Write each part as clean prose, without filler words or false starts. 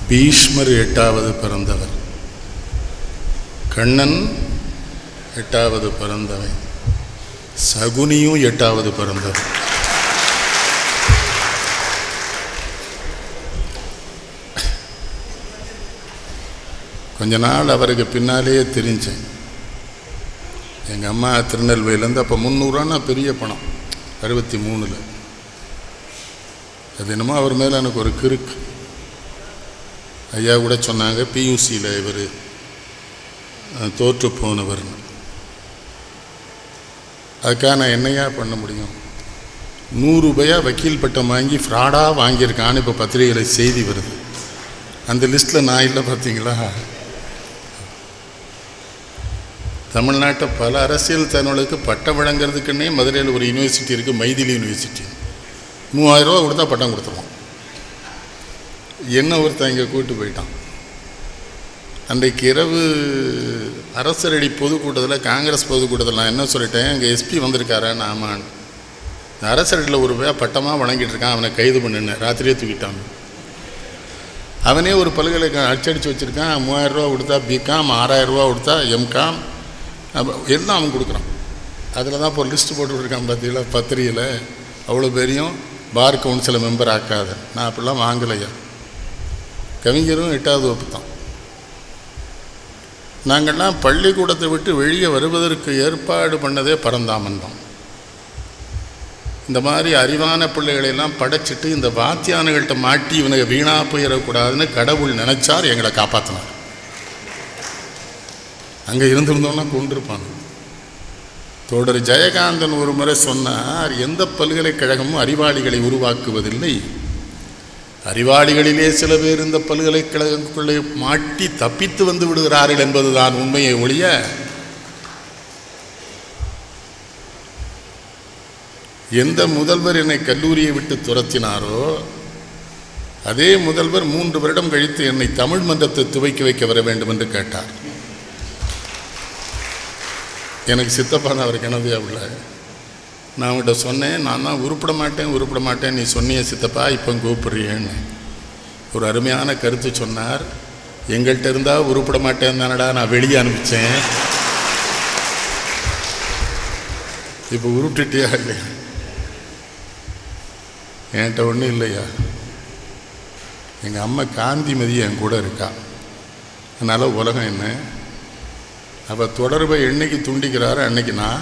பீஷ்மர் 8வது பிறந்தவர், கண்ணன் 8வது பிறந்தவன், சகுனியும் 8வது பிறந்தவர். கொஞ்ச நாள் அவருக்கு பின்னாலேயே தெரிஞ்சேன். எங்கள் அம்மா திருநெல்வேலியிலேருந்து அப்போ 300 பெரிய பணம் 63. அது என்னமோ அவர் மேலே எனக்கு ஒரு கிறுக்கு. ஐயா கூட சொன்னாங்க பியூசியில் இவர் தோற்று போனவர்னு. அதுக்காக நான் என்னையா பண்ண முடியும்? 100 ரூபாயா வக்கீல் பட்டம் வாங்கி ஃப்ராடாக வாங்கியிருக்கான்னு இப்போ பத்திரிகையில் செய்தி வருது. அந்த லிஸ்ட்டில் நான் இல்லை. பார்த்தீங்களா? தமிழ்நாட்டை பல அரசியல் தலைவர்களுக்கு பட்டம் வழங்குறதுக்குன்னே மதுரையில் ஒரு யூனிவர்சிட்டி இருக்குது, மைதிலி யூனிவர்சிட்டி. 3000 ரூபா கொடுத்தா பட்டம் கொடுத்துருவோம். என்ன ஒருத்தன் இங்கே கூப்பிட்டு போயிட்டான். அன்றைக்கு இரவு அரசரடி பொதுக்கூட்டத்தில், காங்கிரஸ் பொதுக்கூட்டத்தில் நான் என்ன சொல்லிட்டேன், எங்கள் எஸ்பி வந்திருக்காரன். ஆமான்னு. அரசரடியில் ஒரு ரூபாய் பட்டமாக வழங்கிட்டு இருக்கான், அவனை கைது பண்ணினேன். ராத்திரியே தூக்கிட்டான். அவனே ஒரு பல்கலைக்கழகம் அச்சடித்து வச்சுருக்கான். 3000 ரூபா கொடுத்தா பிகாம், 6000 ரூபா கொடுத்தா எம்காம், எல்லாம் அவன் கொடுக்குறான். அதில் தான் இப்போ லிஸ்ட்டு போட்டுருக்கான். பார்த்தீங்களா பத்திரிகையில்? அவ்வளோ பேரையும் பார் கவுன்சில் மெம்பர் ஆக்காத. நான் அப்படிலாம் வாங்கலையா. கவிஞரும் 8வது வகுப்பு தான். நாங்கள்லாம் பள்ளிக்கூடத்தை விட்டு வெளியே வருவதற்கு ஏற்பாடு பண்ணதே பரந்தாமன் தான். இந்த மாதிரி அறிவான பிள்ளைகளெல்லாம் படைச்சிட்டு இந்த வாத்தியானுகள்கிட்ட மாட்டி இவனுக்கு வீணாக போயிடக்கூடாதுன்னு கடவுள் நினைச்சார், எங்களை காப்பாற்றினார். அங்கே இருந்திருந்தோன்னா கொண்டிருப்பாங்க. தோடர் ஜெயகாந்தன் ஒரு முறை சொன்னார், எந்த பல்கலைக்கழகமும் அறிவாளிகளை உருவாக்குவதில்லை, அறிவாளிகளிலே சில பேர் இந்த பல்கலைக்கழகங்களுக்குள்ளே மாட்டி தப்பித்து வந்து விடுகிறார்கள் என்பதுதான் உண்மையை ஒழிய எந்த முதல்வர் என்னை கல்லூரியை விட்டு துரத்தினாரோ அதே முதல்வர் 3 வருடம் கழித்து என்னை தமிழ் மன்றத்தை துவக்கி வைக்க வர வேண்டும் என்று கேட்டார். எனக்கு சித்தப்பான அவருக்கு என்னது அவ்வளோ. நான் அவங்ககிட்ட சொன்னேன், நான் தான் உருப்பிட மாட்டேன், நீ சொன்னிய சித்தப்பா, இப்போ கூப்பிட்றியேன்னு. ஒரு அருமையான கருத்து சொன்னார். எங்கள்கிட்ட இருந்தால் உருப்பிட மாட்டேன் தானடா நான் வெளியே அனுப்பிச்சேன், இப்போ உருப்பிட்டியா இல்லையா? என்கிட்ட ஒன்றும் இல்லையா. எங்கள் அம்மா காந்திமதி என் கூட இருக்கா. அதனால் உலகம் என்ன. அப்போ தொடர்பை என்னைக்கு துண்டிக்கிறாரு அன்னைக்கு நான்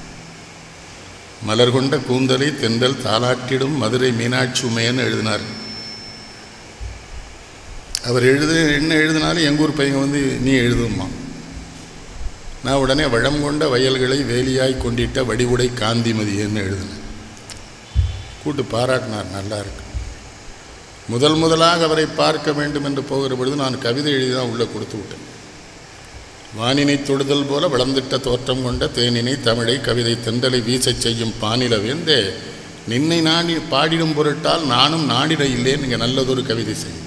மலர் கொண்ட கூந்தலை தென்றல் தாலாட்டிடும் மதுரை மீனாட்சி உமையன்னு எழுதினார். அவர் என்ன எழுதினாலும் எங்கள் ஊர் பையன் வந்து நீ எழுதுமா. நான் உடனே வளம் கொண்ட வயல்களை வேலியாய் கொண்டிட்ட வடிவுடை காந்திமதியன்னு எழுதினேன். கூட்டு பாராட்டினார், நல்லா இருக்கு. முதலாக அவரை பார்க்க வேண்டும் என்று போகிற பொழுது நான் கவிதை எழுதி தான் உள்ளே கொடுத்து விட்டேன். வானினை தொடுதல் போல வளர்ந்திட்ட தோற்றம் கொண்ட தேனினை தமிழை கவிதை தென்றலை வீசச் செய்யும் பானில வேந்தே, நின்னை நாடி பாடிடும் பொருட்டால் நானும் நாடிட இல்லேன், நீங்கள் நல்லதொரு கவிதை செய்யும்.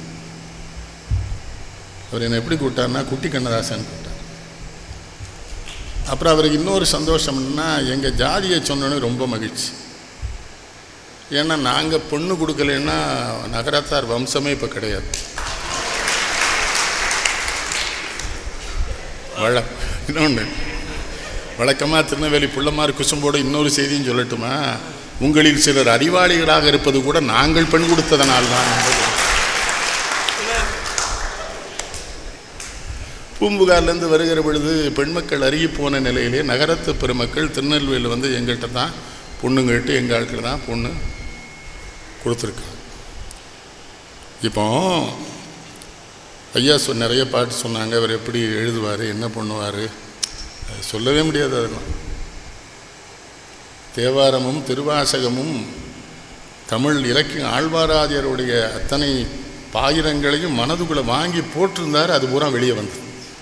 அவர் என்னை எப்படி கூப்பிட்டார்னா குட்டி கண்ணதாசன் கூப்பிட்டார். அப்புறம் அவருக்கு இன்னொரு சந்தோஷம்னா எங்கள் ஜாதியை சொன்னோன்னு ரொம்ப மகிழ்ச்சி. ஏன்னா நாங்கள் பொண்ணு கொடுக்கலன்னா நகரத்தார் வம்சமே இப்போ கிடையாது. இன்னொன்று வழக்கமாக திருநெல்வேலி புள்ளமார் குசும்போடு இன்னொரு செய்தியும் சொல்லட்டுமா, உங்களில் சிலர் அறிவாளிகளாக இருப்பது கூட நாங்கள் பெண் கொடுத்ததனால்தான். பூம்புகார்லேருந்து வருகிற பொழுது பெண்மக்கள் அருகி போன நிலையிலே நகரத்து பெருமக்கள் திருநெல்வேலியில் வந்து எங்கள்கிட்ட தான் பொண்ணு கேட்டு எங்கள் ஆட்கள் தான் பொண்ணு கொடுத்துருக்காங்க. இப்போ ஐயா நிறைய பாட்டு சொன்னாங்க. அவர் எப்படி எழுதுவார், என்ன பண்ணுவார், சொல்லவே முடியாது. அதெல்லாம் தேவாரமும் திருவாசகமும் தமிழ் இலக்கிய ஆழ்வாராதியருடைய அத்தனை பாயிரங்களையும் மனதுக்குள்ளே வாங்கி போட்டிருந்தார். அது பூரா வெளியே வந்தது.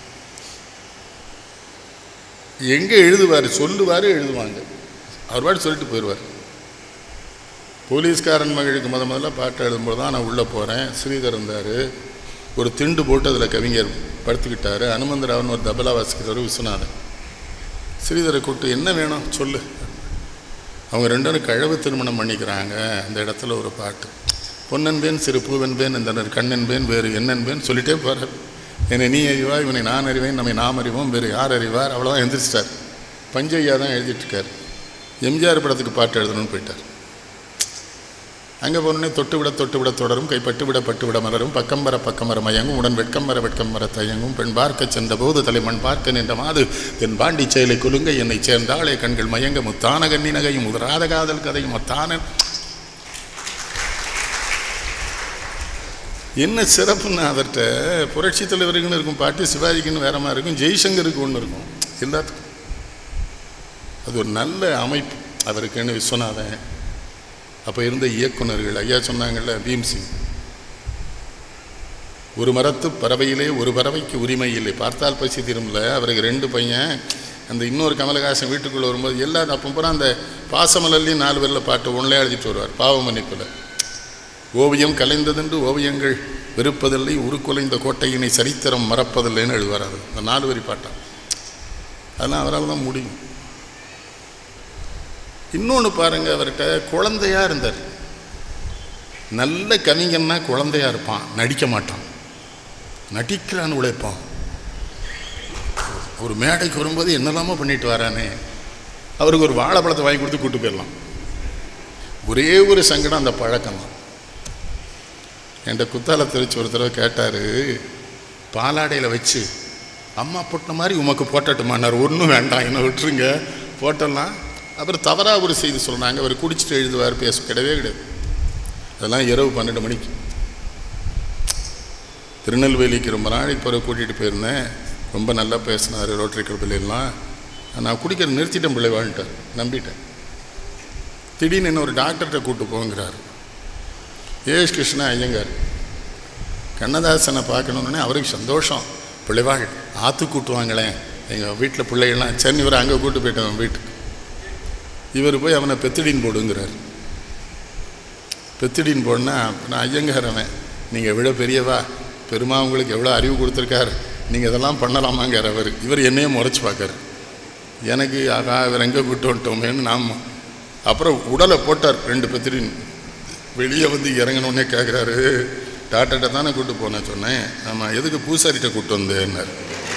எங்கே எழுதுவார், சொல்லுவார், எழுதுவாங்க. அவர் பாட்டு சொல்லிட்டு போயிடுவார். போலீஸ்காரன் மகளுக்கு முதல்ல பாட்டு எழுதும்போது தான் நான் உள்ளே போகிறேன். ஸ்ரீதர் இருந்தார். ஒரு திண்டு போட்டு அதில் கவிஞர் படுத்துக்கிட்டார். அனுமந்தராவன் ஒரு தபலா வாசிக்கிறவர் விஸ்வநாதன். ஸ்ரீதரை கூப்பிட்டு என்ன வேணும் சொல்லு. அவங்க 2 பேரும் கழவு திருமணம் பண்ணிக்கிறாங்க, அந்த இடத்துல ஒரு பாட்டு. பொன்னன்பேன் சிறு பூவென்பேன் இந்த கண்ணென்பேன் வேறு என்னன்பேன் சொல்லிட்டே போகிறார். என்னை நீ அறிவா, இவனை நான் அறிவேன், நம்மை நாம் அறிவோம், வேறு யார் அறிவார், அவ்வளோதான் எந்திரிச்சிட்டார். பஞ்சையா தான் எழுதிட்டுருக்கார். எம்ஜிஆர் படத்துக்கு பாட்டு எழுதணும்னு போயிட்டார். அங்கே போனோடனே தொட்டு விட தொடரும், கை பட்டு விட மலரும், பக்கம் வர மயங்கும், உடன் வெட்கம் வர தயங்கும், பெண் பார்க்க சென்ற போது தலைமண் பார்க்க நின்ற மாது தென் பாண்டி செயலை கொலுங்க என்னை சேர்ந்தாளே கண்கள் மயங்க முத்தான கண்ணி நகையும் உதராத காதல் கதையும் முத்தான. என்ன சிறப்புன்னா அவர்கிட்ட புரட்சி தலைவருக்குன்னு இருக்கும் பாட்டு, சிவாஜிக்குன்னு வேற மாதிரி இருக்கும், ஜெய்சங்கருக்கு ஒன்று இருக்கும், எல்லாத்துக்கும். அது ஒரு நல்ல அமைப்பு அவருக்குன்னு. விஸ்வநாதன், அப்போ இருந்த இயக்குநர்கள், ஐயா சொன்னாங்கள்ல பீம்சிங், ஒரு மரத்து பறவையிலே ஒரு பறவைக்கு உரிமை இல்லை, பார்த்தால் பசி திரும்பல. அவருக்கு 2 பையன். அந்த இன்னொரு கமலஹாசன் வீட்டுக்குள்ளே வரும்போது எல்லாரும் அப்போ பூரா அந்த பாசமலர்லையும் 4 பேரில் பாட்டு ஒன்றே எழுதிட்டு வருவார். பாவ மன்னிப்பில் ஓவியம் கலைந்ததென்று ஓவியங்கள் வெறுப்பதில்லை, உருக்குலைந்த கோட்டையினை சரித்திரம் மறப்பதில்லைன்னு எழுதுவார். அது அந்த 4 வரி பாட்டான். அதெல்லாம் அவரால் தான் முடியும். இன்னொன்று பாருங்க, அவர்கிட்ட குழந்தையா இருந்தார். நல்ல கவிஞன்னா குழந்தையா இருப்பான், நடிக்க மாட்டான், நடிக்கலான்னு உழைப்பான். ஒரு மேடைக்கு வரும்போது என்னெல்லாமோ பண்ணிட்டு வரானே, அவருக்கு ஒரு வாழைப்பழத்தை வாங்கி கொடுத்து கூட்டு போயிடலாம். ஒரே ஒரு சங்கடம் அந்த பழக்கம் தான். என்கிட்ட குத்தால தெரிச்சு ஒரு தடவை கேட்டார், பாலாடையில் வச்சு அம்மா போட்ட மாதிரி உமக்கு போட்டட்டுமான்னார். ஒன்றும் வேண்டாம், என்ன விட்டுருங்க, போட்டலாம். அப்புறம் தவறாக ஒரு செய்தி சொன்னாங்க, அவர் குடிச்சிட்டு எழுதுவார், பேச கிடையவே. அதெல்லாம் இரவு 12 மணிக்கு. திருநெல்வேலிக்கு ரொம்ப நாளைக்கு பிறகு கூட்டிகிட்டு போயிருந்தேன். ரொம்ப நல்லா பேசினார், ரோட்டரி கிளப்பிலாம். நான் குடிக்கிற நிறுத்திட்டேன், பிள்ளை வாழ்ந்துட்டார், நம்பிட்டேன். திடீர்னு என்ன ஒரு டாக்டர்கிட்ட கூப்பிட்டு போங்கிறார். ஏஎஸ் கிருஷ்ணா ஐயங்கார். கண்ணதாசனை பார்க்கணுன்னே அவருக்கு சந்தோஷம். பிள்ளைவாள் ஆற்று கூட்டுவாங்களேன், எங்கள் வீட்டில் பிள்ளைகள்லாம். சரி, இவரை அங்கே கூப்பிட்டு போயிட்டேன் வீட்டுக்கு. இவர் போய் அவனை பெத்திடின் போடுங்கிறார். பெத்திடின் போடனா நான் ஐயங்கார், அவன் நீங்கள் விட பெரியவா, பெருமா உங்களுக்கு எவ்வளோ அறிவு கொடுத்துருக்காரு, நீங்கள் இதெல்லாம் பண்ணலாமாங்கிற அவர். இவர் என்னையே முறைச்சி பார்க்கார். எனக்கு ஆகா இவர் எங்கே கூப்பிட்டு வந்துட்டோமேன்னு நாம். அப்புறம் உடலை போட்டார் 2 பெத்திடின். வெளியே வந்து இறங்கணுன்னே கேட்குறாரு, டாக்டர்கிட்ட தானே கூப்பிட்டு போனேன். சொன்னேன், ஆமாம், எதுக்கு பூசாரிகிட்ட கூப்பிட்டு வந்தேன்னார்.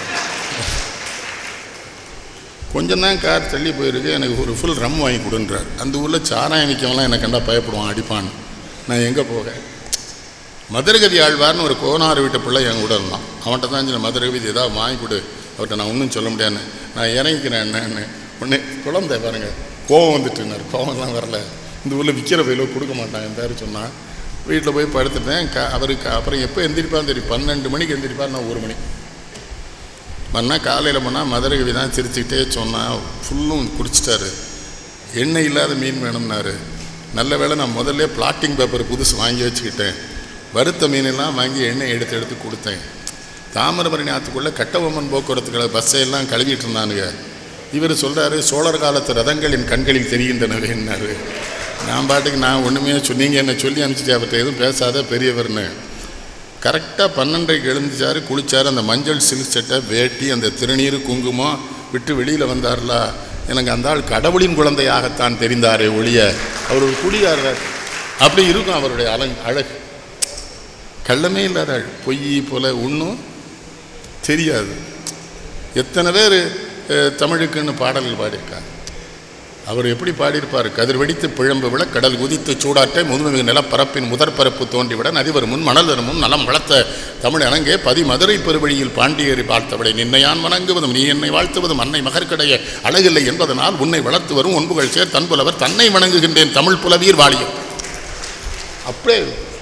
கொஞ்சம் தான் கார் தள்ளி போயிருக்கு, எனக்கு ஒரு ஃபுல் ரம் வாங்கி கொடுன்றார். அந்த ஊரில் சாராயம் விற்கவெல்லாம் எனக்கு கண்டா பயப்படுவான், அடிப்பான்னு. நான் எங்கே போக? மதுரகவி ஆழ்வார்னு ஒரு கோனார் வீட்டு பிள்ளை என் கூட இருந்தான். அவன்கிட்ட தான் சொன்ன, மதுரகவி ஏதாவது வாங்கி கொடு, அவர்கிட்ட நான் ஒன்றும் சொல்ல முடியாதுன்னு. நான் இறங்கிக்கிறேன் என்னன்னு. உடனே குழந்தை பாருங்கள், கோவம் வந்துட்டுனார். கோவம்லாம் வரல, இந்த ஊரில் விற்கிற வயலோ கொடுக்க மாட்டான் என் பேர் சொன்னால். வீட்டில் போய் படுத்துட்டேன். அவருக்கு அப்புறம் எப்போ எந்திரிப்பான்னு தெரியும், 12 மணிக்கு எந்திரிப்பார், நான் 1 மணி மறுநாள் காலையில் போனால் மதுரகவி தான் சிரிச்சுக்கிட்டே சொன்னால், ஃபுல்லும் குடிச்சிட்டாரு. எண்ணெய் இல்லாத மீன் வேணும்னாரு. நல்ல வேளை நான் முதல்ல பிளாட்டிங் பேப்பர் புதுசு வாங்கி வச்சுக்கிட்டேன். வறுத்த மீனெல்லாம் வாங்கி எண்ணெய் எடுத்து கொடுத்தேன். தாமிரபரணி ஆற்றுக்குள்ளே கட்டபொம்மன் போக்குவரத்துக்களை பஸ்ஸையெல்லாம் கழுவிட்டு இருந்தானுங்க. இவர் சொல்கிறாரு, சோழர் காலத்து ரதங்களின் கண்களில் தெரிகின்றனவேன்னாரு. நான் பாட்டுக்கு நான் ஒன்றுமே சொன்னீங்க என்னை சொல்லி அனுப்பிச்சிட்டு அவர்கிட்ட எதுவும் பேசாத பெரியவர்னு. கரெக்டாக 12:30 எழுந்துச்சார், குளித்தார். அந்த மஞ்சள் சில்க் சட்டை, வேட்டி, அந்த திருநீர் குங்குமம் விட்டு வெளியில் வந்தார்ல. எனக்கு அந்த ஆள் கடவுளின் குழந்தையாகத்தான் தெரிந்தாரே ஒழிய அவர் ஒரு குடியார் அப்படி இருக்கும். அவருடைய அழகு கள்ளமே இல்லாத ஆள், பொய் போல ஒன்றும் தெரியாது. எத்தனை பேர் தமிழுக்குன்னு பாடல்கள் பாடியிருக்காங்க. அவர் எப்படி பாடியிருப்பார்? கதிர் வெடித்து பிழம்பு விட கடல் குதித்து சூடாற்ற முதுமிகு நிலப்பரப்பின் முதற்பரப்பு தோன்றிவிட நதிவர் முன் மணல் முன் நலம் வளர்த்த தமிழ் அணங்கே பதி மதுரை பெருவழியில் பாண்டியேறி பார்த்தவளை நின்னையான் வணங்குவதும் நீ என்னை வாழ்த்துவதும் அன்னை மகற்கடைய அழகில்லை என்பதனால் உன்னை வளர்த்து வரும் ஒன்புகள் சேர் தன்புலவர் தன்னை வணங்குகின்றேன் தமிழ் புலவீர் வாழியும். அப்படியே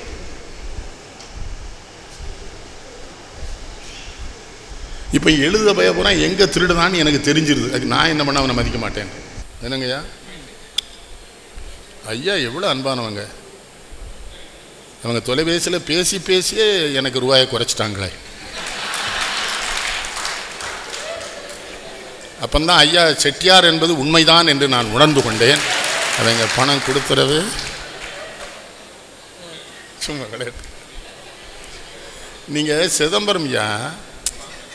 இப்போ எழுத பயப்புறா எங்கே திருடுதான்னு எனக்கு தெரிஞ்சிருது. அதுக்கு நான் என்ன பண்ண அவனை மதிக்க மாட்டேன். என்னங்கய்யா, ஐயா எவ்வளோ அன்பானவங்க. அவங்க தொலைபேசியில் பேசி பேசியே எனக்கு ரூபாயை குறைச்சிட்டாங்களே. அப்பந்தான் ஐயா செட்டியார் என்பது உண்மைதான் என்று நான் உணர்ந்து கொண்டேன். அவங்க பணம் கொடுத்துறவே சும்மா கிடையாது. நீங்கள் சிதம்பரம் ஐயா,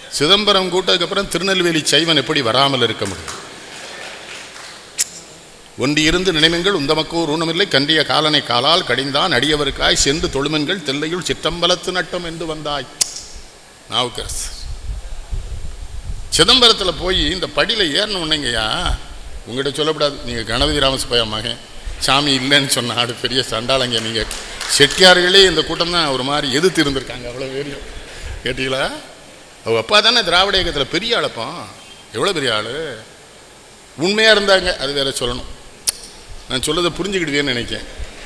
சிதம்பரம் கூட்டதுக்கப்புறம் திருநெல்வேலி சைவன் எப்படி வராமல் இருக்க முடியும்? ஒன்றி இருந்து நினைவுங்கள் உந்தமக்கோர் ஊனமில்லை கன்றிய காலனை காலால் கடிந்தான் அடியவருக்காய் சென்று தொழுமென்கள் தெல்லையுள் சிற்றம்பலத்து நட்டம் என்று வந்தாய். நாவுக்கரசு சிதம்பரத்தில் போய் இந்த படியில் ஏறணும் உன்னைங்கய்யா, உங்கள்கிட்ட சொல்லக்கூடாது, நீங்கள் கணபதி ராமசுப்பையா மகன் சாமி இல்லைன்னு சொன்ன ஆடு பெரிய சண்டாளங்க. நீங்கள் செட்டியார்களே இந்த கூட்டம் தான் ஒரு மாதிரி எதிர்த்து இருந்திருக்காங்க. அவ்வளோ வேரியம் கேட்டீங்களா? அவங்க அப்பா தானே திராவிட இயக்கத்தில் பெரிய ஆளப்போம், எவ்வளோ பெரிய ஆள். உண்மையாக இருந்தாங்க, அது வேற சொல்லணும். நான் சொல்லதை புரிஞ்சுக்கிடுவேன்னு நினைக்கிறேன்.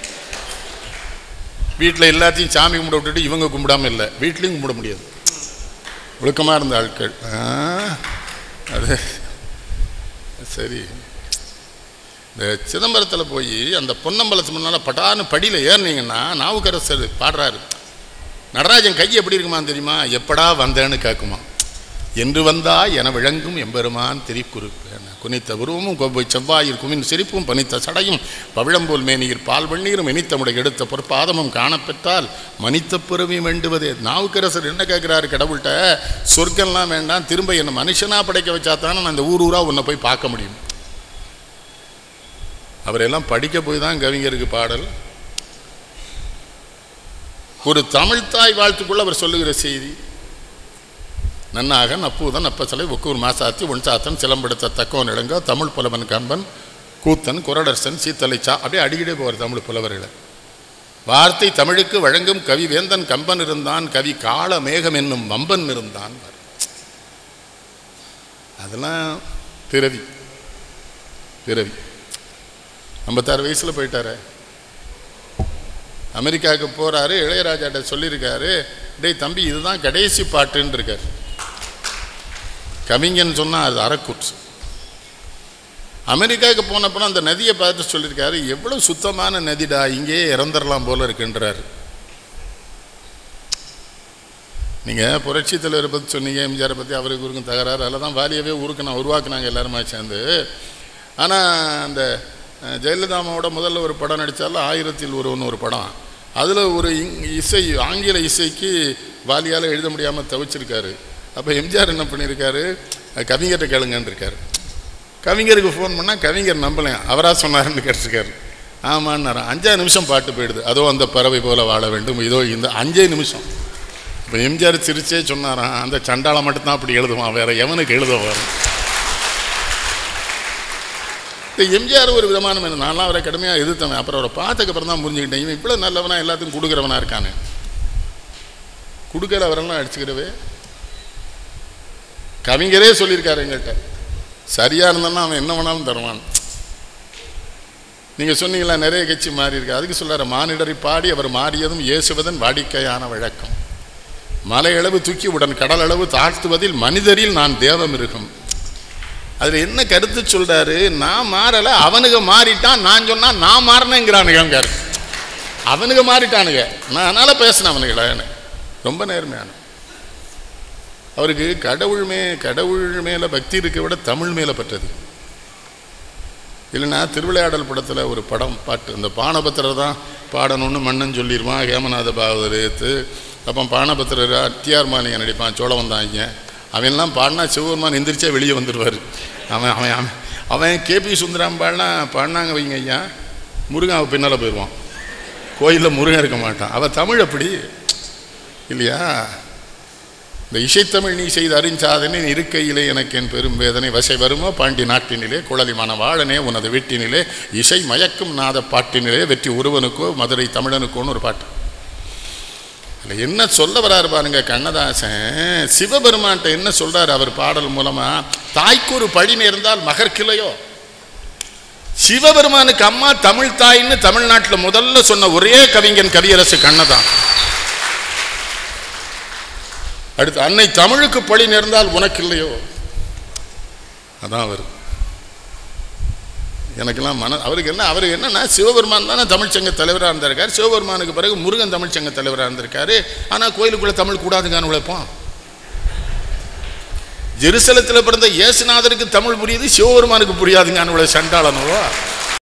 வீட்டில் எல்லாத்தையும் சாமி கும்பிட விட்டுட்டு இவங்க கும்பிடாமல் இல்லை, வீட்லேயும் கும்பிட முடியாது. ஒழுக்கமாக இருந்த ஆட்கள். அது சரி. இந்த சிதம்பரத்தில் போய் அந்த பொன்னம்பலத்து முன்னால் பட்டான்னு படியில் ஏறினீங்கன்னா நாவுக்கரசர் பாடுறாரு. நடராஜன் கை எப்படி இருக்குமான்னு தெரியுமா? எப்படா வந்தேன்னு கேட்குமா. என்று வந்தா என விளங்கும் எம்பெருமான் திரிக்குறுப்பு. குனித்த உருவமும் கொவ்வை செவ்வாயில் குமின் சிரிப்பும் பனித்த சடையும் பவிழம்போல் மேனீர் பால் வெண்ணீரும் இனித்தமுடைய எடுத்த பொற்பாதமும் காணப்பெற்றால் மனித்த பிறவி வேண்டுவதே. நாவுக்கரசர் என்ன கேட்குறாரு கடவுள்கிட்ட? சொர்க்கம்லாம் வேண்டாம், திரும்ப என்னை மனுஷனாக படைக்க வச்சா தானே நான் இந்த ஊராக உன்னை போய் பார்க்க முடியும். அவரெல்லாம் படிக்க போய் தான் கவிஞருக்கு பாடல். ஒரு தமிழ்தாய் வாழ்த்துக்குள்ள அவர் சொல்லுகிற செய்தி நன்னாக நப்பூதன் அப்பசலை ஒக்கூர் மாசாத்தி ஒன்சாத்தன் சிலம்பெடுத்த தக்கோன் இளங்கோ தமிழ் புலவன் கம்பன் கூத்தன் குரடர்சன் சீத்தலைச்சா அப்படியே அடிக்கடியே போவார் தமிழ் புலவர்களை. வார்த்தை தமிழுக்கு வழங்கும் கவி வேந்தன் கம்பன் இருந்தான், கவி கால மேகம் என்னும் வம்பன் இருந்தான். அதெல்லாம் பிறவி பிறவி. 56 வயசில் போயிட்டாரு, அமெரிக்காவுக்கு போகிறாரு. இளையராஜாட்ட சொல்லியிருக்காரு, டேய் தம்பி இதுதான் கடைசி பாட்டுன்னு இருக்கார். கவிஞன்னு சொன்னால் அது அறக்கூற்று. அமெரிக்காவுக்கு போனப்போ அந்த நதியை பார்த்து சொல்லியிருக்காரு, எவ்வளோ சுத்தமான நதிடா, இங்கேயே இறந்துடலாம் போல இருக்குன்றார். நீங்கள் புரட்சி தலைவரை பற்றி சொன்னீங்க, எம்ஜிஆரை பற்றி அவருக்கு இருக்கும் தகராறு, அதில் தான் வாலியவே உருவாக்குனாங்க எல்லாருமா சேர்ந்து. ஆனால் அந்த ஜெயலலிதாமாவோட முதல்ல ஒரு படம் நடித்தாலும் 1000ல் ஒருவன் ஒரு படம், அதில் ஒரு இசை ஆங்கில இசைக்கு வாலியால் எழுத முடியாமல் தவிச்சிருக்காரு. அப்போ எம்ஜிஆர் என்ன பண்ணியிருக்காரு, கவிஞர்கிட்ட கேளுங்கன்னு இருக்காரு. கவிஞருக்கு ஃபோன் பண்ணால் கவிஞர் நம்பலையா, அவராக சொன்னாருன்னு கேட்டிருக்காரு. ஆமான்னாரு. 5 நிமிஷம் பாட்டு போயிடுது. அதோ அந்த பறவை போல வாழ வேண்டும், இதோ இந்த 5 நிமிஷம். இப்போ எம்ஜிஆர் சிரிச்சே சொன்னாராம், அந்த சண்டாளம் மட்டும்தான் அப்படி எழுதுவான், வேற எவனுக்கு எழுதுவார். இப்போ எம்ஜிஆர் ஒரு விதமான நான்லாம் அவரை கடுமையாக எதிர்த்தவன். அப்புறம் அவரை பார்த்ததுக்கப்புறம் தான் புரிஞ்சுக்கிட்டேன், இவன் இவ்வளோ நல்லவனா எல்லாத்துக்கும் கொடுக்குறவனா இருக்கானு. கொடுக்குற அவரெல்லாம் அடிச்சுக்கிறவே. கவிஞரே சொல்லியிருக்காரு எங்கள்கிட்ட, சரியாக இருந்தோன்னா அவன் என்ன வேணாலும் தருவான். நீங்கள் சொன்னீங்களா நிறைய கட்சி மாறி இருக்கு, அதுக்கு சொல்கிறார், மானிடரை பாடி அவர் மாறியதும் ஏசுவதன் வாடிக்கையான வழக்கம். மலையளவு தூக்கி உடன் கடலளவு தாழ்த்துவதில் மனிதரில் நான் தேவம் இருக்கும். அதில் என்ன கருத்து சொல்கிறாரு, நான் மாறலை, அவனுங்க மாறிட்டான், நான் சொன்னால் நான் மாறினேங்கிறானுங்க. அவனுங்க மாறிட்டானுங்க, நான் அதனால் பேசினேன் அவனுங்களான்னு. ரொம்ப நேர்மையான அவருக்கு கடவுள் மேலே பக்தி இருக்க விட தமிழ் மேலே பற்றது. இல்லைன்னா திருவிளையாடல் படத்தில் ஒரு படம் பாட்டு, அந்த பானபத்திரர் தான் பாடணும்னு மன்னன் சொல்லிடுவான், ஹேமநாத பாகவதர் ஏற்று. அப்போ பானபத்திரர் டிஆர் மாலிங்க நடிப்பான், சோழவந்தாங்க. அவன்லாம் பாடினா சிவபெருமான் எந்திரிச்சா வெளியே வந்துடுவார். அவன் கேபி சுந்தரம் பாடினாங்க வைங்க ஐயா, முருகன் அவன் பின்னால் போயிடுவான், கோயிலில் முருகன் இருக்க மாட்டான். அவள் தமிழ் அப்படி இல்லையா? இந்த இசைத்தமிழ் நீ செய்த அறிஞ்சாதனை இருக்கையிலே எனக்கு என் பெரும் வேதனை வசை வருமோ பாண்டி நாட்டினிலே குழலிமான வாழனே உனது வீட்டினிலே இசை மயக்கும் நாத பாட்டினிலே வெற்றி ஒருவனுக்கோ மதுரை தமிழனுக்கோன்னு ஒரு பாட்டு. அதில் என்ன சொல்ல வராரு பாருங்க கண்ணதாசன். சிவபெருமான்கிட்ட என்ன சொல்றாரு அவர் பாடல் மூலமா, தாய்க்கு ஒரு பழி நேர்ந்தால் மகர்கிளையோ. சிவபெருமானுக்கு அம்மா தமிழ் தாயின்னு தமிழ்நாட்டில் முதல்ல சொன்ன ஒரே கவிஞன் கவியரசு கண்ணதான். அடுத்து அன்னை தமிழுக்கு பழி நேர்ந்தால் உனக்கு இல்லையோ. அதான் அவர். எனக்கெல்லாம் அவருக்கு என்னன்னா சிவபெருமான் தானே தமிழ்ச்சங்க தலைவராக இருந்திருக்காரு. சிவபெருமானுக்கு பிறகு முருகன் தமிழ்ச்சங்க தலைவராக இருந்திருக்காரு. ஆனால் கோயிலுக்குள்ள தமிழ் கூடாதுங்கான்னு உழைப்போம். ஜெருசலத்தில் பிறந்த இயேசுநாதருக்கு தமிழ் புரியுது, சிவபெருமானுக்கு புரியாதுங்கான்னு உள்ள சண்டாளனோ.